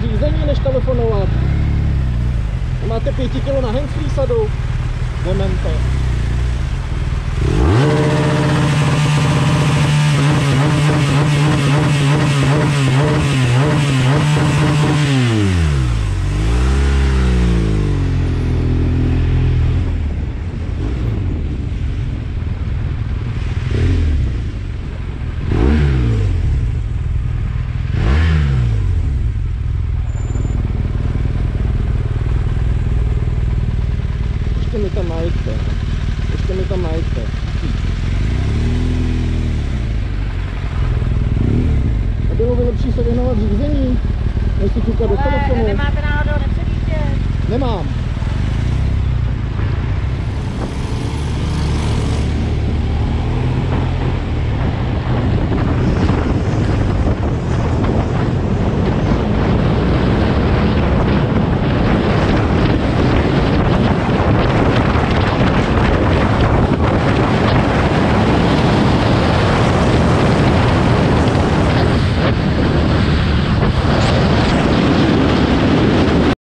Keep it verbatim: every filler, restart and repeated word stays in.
řízení, než telefonovat. Máte pěti kilo na handsfree sadu? Demente. Ještě mi tam najďte. Ještě mi tam najďte. A bylo by lepší se věnovat řízení, než si koukat do